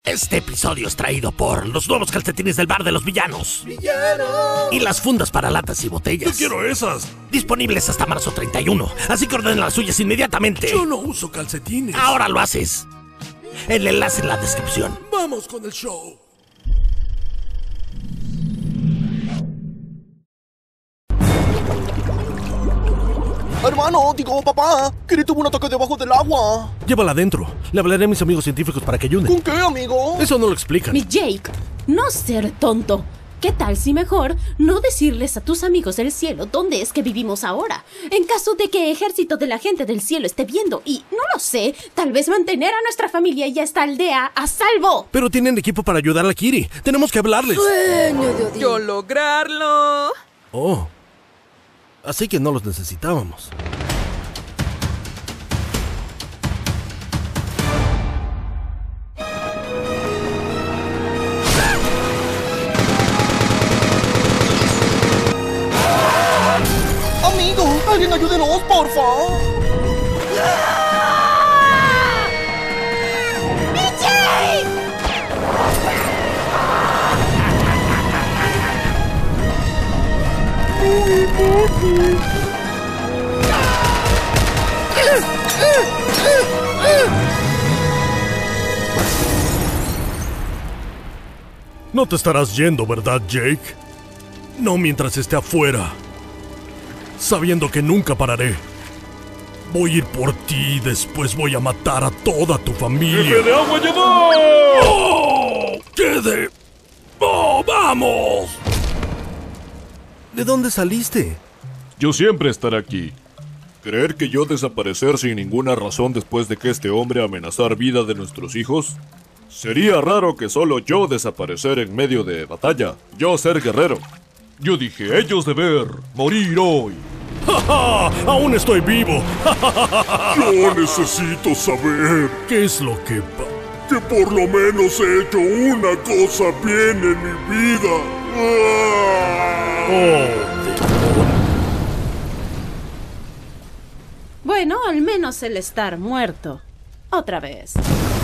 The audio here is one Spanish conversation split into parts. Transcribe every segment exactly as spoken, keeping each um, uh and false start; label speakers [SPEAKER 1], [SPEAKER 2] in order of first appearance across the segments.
[SPEAKER 1] Este episodio es traído por los nuevos calcetines del bar de los villanos.
[SPEAKER 2] ¡Villano!
[SPEAKER 1] Y las fundas para latas y botellas.
[SPEAKER 3] ¡Yo quiero esas!
[SPEAKER 1] Disponibles hasta marzo treinta y uno. Así que ordenen las suyas inmediatamente.
[SPEAKER 3] Yo no uso calcetines.
[SPEAKER 1] Ahora lo haces. El enlace en la descripción.
[SPEAKER 3] Vamos con el show.
[SPEAKER 2] Hermano, digo, papá, Kiri tuvo un ataque debajo del agua.
[SPEAKER 1] Llévala adentro. Le hablaré a mis amigos científicos para que ayuden.
[SPEAKER 2] ¿Con qué, amigo?
[SPEAKER 1] Eso no lo explican.
[SPEAKER 4] Mi Jake, no ser tonto. ¿Qué tal si mejor no decirles a tus amigos del cielo dónde es que vivimos ahora? En caso de que Ejército de la Gente del Cielo esté viendo y, no lo sé, tal vez mantener a nuestra familia y a esta aldea a salvo.
[SPEAKER 1] Pero tienen equipo para ayudar a Kiri. Tenemos que hablarles.
[SPEAKER 5] Sueño de Odín.
[SPEAKER 6] ¡Yo lograrlo!
[SPEAKER 1] Oh. Así que no los necesitábamos.
[SPEAKER 2] Amigo, alguien ayúdenos, porfa.
[SPEAKER 4] ¡Mi Jake!
[SPEAKER 3] No te estarás yendo, ¿verdad, Jake? No mientras esté afuera. Sabiendo que nunca pararé. Voy a ir por ti y después voy a matar a toda tu familia.
[SPEAKER 7] ¡Jefe de agua llegó!
[SPEAKER 3] ¡Oh! ¿Qué de...? ¡Oh, vamos!
[SPEAKER 1] ¿De dónde saliste?
[SPEAKER 7] Yo siempre estaré aquí. ¿Creer que yo desaparecer sin ninguna razón después de que este hombre amenazar vida de nuestros hijos? Sería raro que solo yo desaparecer en medio de batalla. Yo ser guerrero. Yo dije, ellos deber morir hoy.
[SPEAKER 3] ¡Ja, ja! ¡Aún estoy vivo! Yo necesito saber qué es lo que pa... Que por lo menos he hecho una cosa bien en mi vida. ¡Oh!
[SPEAKER 4] Bueno, al menos el estar muerto. Otra vez.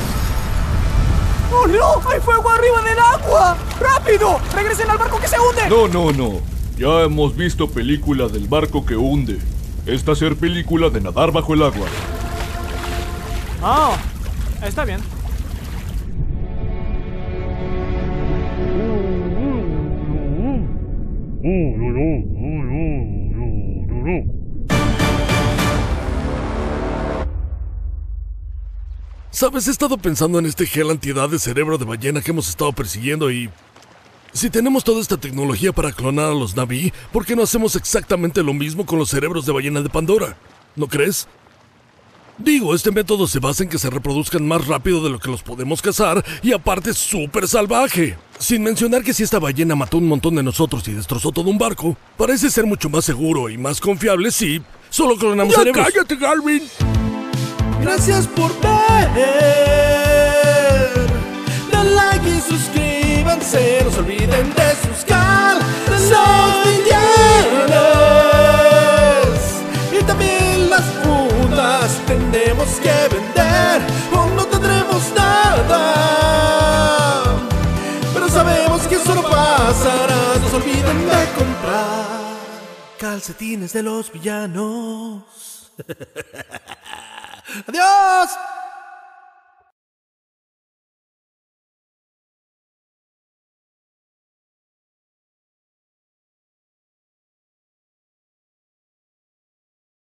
[SPEAKER 5] ¡Oh, no! ¡Hay fuego arriba del agua! ¡Rápido! ¡Regresen al barco que se hunde!
[SPEAKER 7] No, no, no. Ya hemos visto película del barco que hunde. Esta ser película de nadar bajo el agua.
[SPEAKER 5] Oh, está bien.
[SPEAKER 3] ¿Sabes? He estado pensando en este gel antiedad de cerebro de ballena que hemos estado persiguiendo y... Si tenemos toda esta tecnología para clonar a los Na'vi, ¿por qué no hacemos exactamente lo mismo con los cerebros de ballena de Pandora? ¿No crees? Digo, este método se basa en que se reproduzcan más rápido de lo que los podemos cazar y aparte es súper salvaje. Sin mencionar que si esta ballena mató un montón de nosotros y destrozó todo un barco, parece ser mucho más seguro y más confiable si solo clonamos
[SPEAKER 1] ¡Ya
[SPEAKER 3] cerebros.
[SPEAKER 1] cállate, Garvin!
[SPEAKER 2] Gracias por ver. Den like y suscríbanse. No se olviden de sus canales. Y también las fundas tenemos que vender o no tendremos nada. Pero sabemos que eso no pasará. No se olviden de comprar calcetines de los villanos. ¡Adiós!